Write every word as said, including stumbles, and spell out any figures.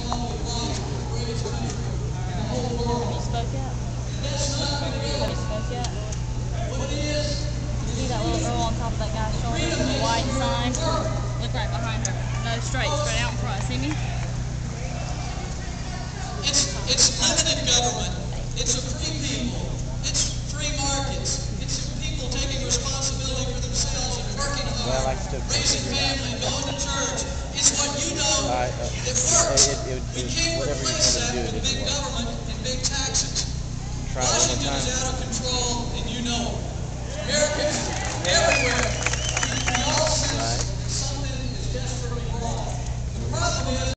Have you spoke yet? Have you spoke yet? See that little girl on top of that guy's shoulder with the white sign? Look right behind her. No, straight, straight out in front. See me? It's, it's limited government. It's a free people. It's free markets. It's people taking responsibility for themselves and working hard, well, raising family, going to church. It's what you know uh, uh, that works. It, it, it, we can't replace that with big work. government and big taxes. Try Washington is out of control, and you know it. Americans everywhere, we all sense right. something is desperately wrong. The problem is